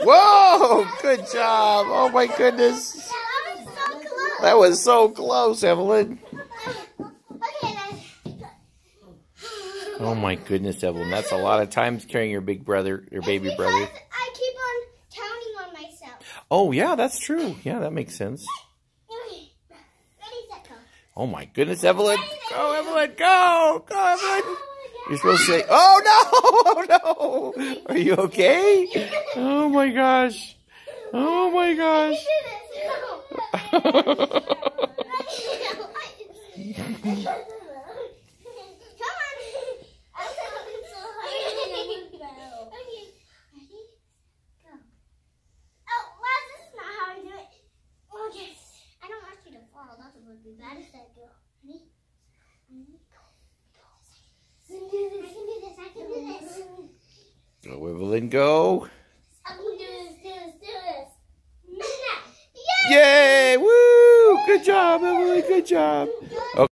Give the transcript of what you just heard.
Whoa! Good job. Oh my goodness. That was so close, Evelyn. Oh my goodness, Evelyn. That's a lot of times carrying your big brother, your baby brother. I keep on counting on myself. Oh yeah, that's true. Yeah, that makes sense. Ready, set, go. Oh my goodness, Evelyn. Go, Evelyn. Go. Go, Evelyn. You're supposed to say, oh no, oh no. Are you okay? Oh my gosh. Oh my gosh. Go, Evelyn, go. I can do this. Yay! Woo! Good job, Evelyn. Good job. Okay.